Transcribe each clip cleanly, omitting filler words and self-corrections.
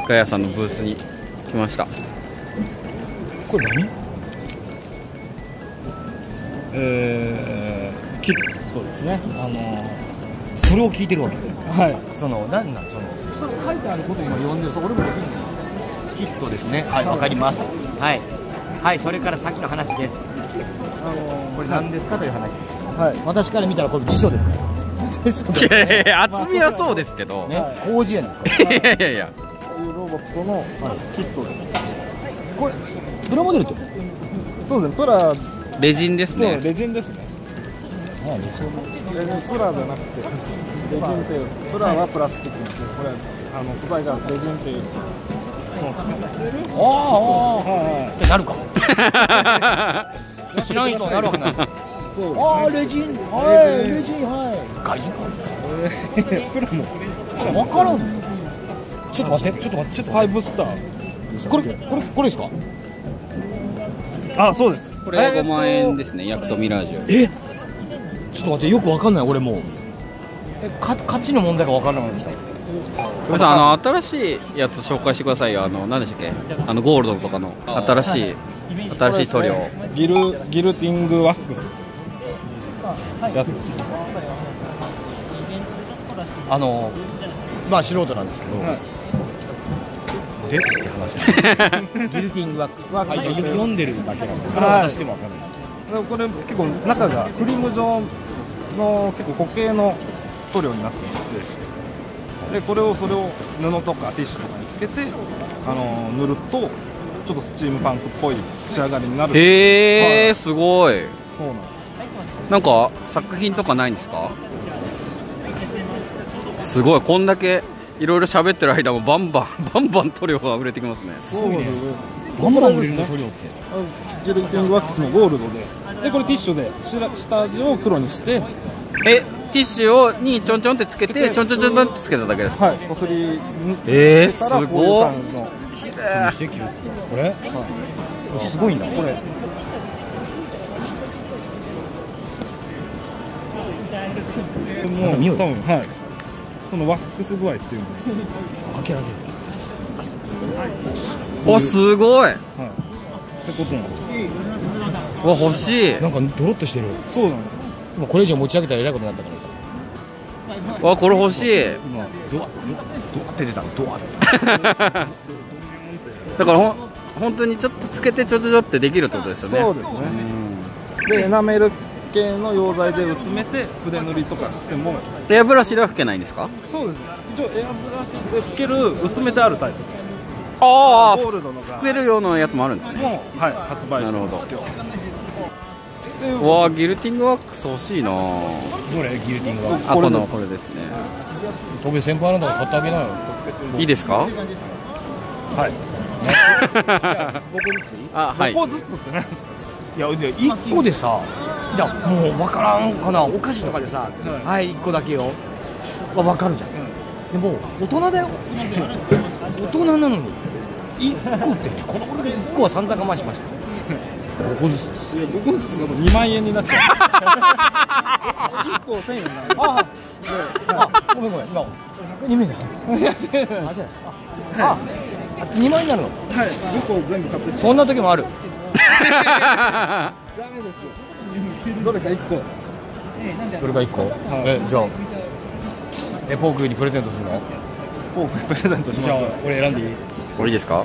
ガヤさんのブースに来ました。 これ何？キットですね。 それを聞いてるわけ。 はい。 なんなんその書いてあること今読んでる。俺もできるの。キットですね。はい、わかります。はいはい、それから先の話です。これ何ですかという話です。はい。私から見たらこれ辞書ですね。 いやいや、厚みはそうですけどね、広辞苑ですか。 いやいやいや、 こういうロボットのキットです。 これプラモデルってそうですね。プラレジンですそうね。 レジンですね。 何ですか。 レジンプラじゃなくてレジンっていうプラはプラスチックですよ。これ素材がレジンっていうのを使ってああはいってなるか。知らん人はなるわけない。 そうですね。 ああレジン、はいレジン、はい外人か。 プラも分からん。ちょっと待って、ちょっと待って、ちょっとハイブスター。 これですか。 あ、そうです。 これ5万円ですね。ヤクトミラージュ。 ちょっと待って、よく分かんない俺もう。価値の問題が分からなくなってきた。 ごめんなさい、新しいやつ紹介してくださいよ。何でしたっけ、ゴールドとかの新しい塗料。 ギルティングワックスやつですね。 まあ素人なんですけど、 はいでって話。ギルティングワックス、読んでるだけなんです。それは私でも分かんない。 これ結構中がクリーム状の結構固形の塗料になってまして、でそれを布とかティッシュとかにつけて塗るとちょっとスチームパンクっぽい仕上がりになる。 へー、すごい。 そうなんです。 なんか作品とかないんですか。すごい、こんだけいろいろ喋ってる間もバンバン塗料が売れてきますね。 そうですね。 バンバン売れるの塗料って。 ギルティングワックスのゴールドでこれティッシュで下味を黒にして、 ティッシュにちょんちょんってつけてちょんってつけただけですか。 はい、こすりすたらこういうごい。 感じの。 これすごいんだこれ。 もう匂い多分はい、そのワックス具合っていうの開けられる。 お、すごい。 はいってことなんです。 わ、欲しい。 なんかドロッとしてる。 そうなんです。 もうこれ以上持ち上げたらえらいことになったからさ。 わ、これ欲しい。 ドアって出たの。ドアだから本当にちょっとつけてちょってできるってことですよね。 そうですね。でエナメル系の溶剤で薄めて筆塗りとかしても。 エアブラシでは拭けないんですか。 そうですね。一応エアブラシで拭ける薄めてあるタイプ。 ああ、 ゴールドのが拭ける用のやつもあるんですね。 もうはい発売してます。 わあ、ギルティングワックス欲しいな。 どれギルティングワックス。 あ、これですね。 トゲ先輩なんだから買ってあげなよ。 いいですか。 はい。 あ、はい。 5個ずつって何ですか。 いや1個でさ、じゃもう分からんかな。お菓子とかでさ、はい1個だけよ。分かるじゃん。でも大人だよ。大人なのに1個って子供の時1個は散々我慢しました。5個ずつ。 いや5個ずつだと2万円になっちゃう。1個1000円になる。 ごめん今2名だ。2万円になるの。 はい、5個全部買ってそんな時もある。 ダメですよ。どれか1個。 どれか1個。じゃあポークにプレゼントするの。 ポークにプレゼントします。 じゃあこれ選んでいい。 これいいですか。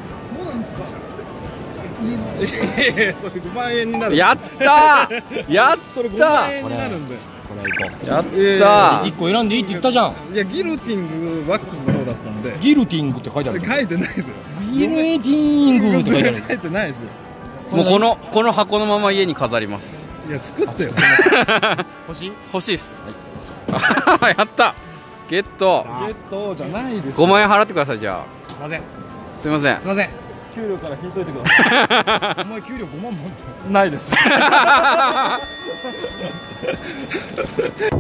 それ5万円になる。 やったーやったそれ5万円になるんで。 これ行こう。 やった 1個選んでいいって言ったじゃん。 いやギルティングワックスの方だったんで。 ギルティングって書いてある。 書いてないですよ。 ギルティングって書いてある。 書いてないですよ。 もうこの箱のまま家に飾ります。 いや作ってよ。 欲しいっす。やった。ゲット。 ゲットじゃないです。 5万円払ってください。じゃあすいません。 すいません。 すいません。 給料から引いといてください。 お前給料5万もないです。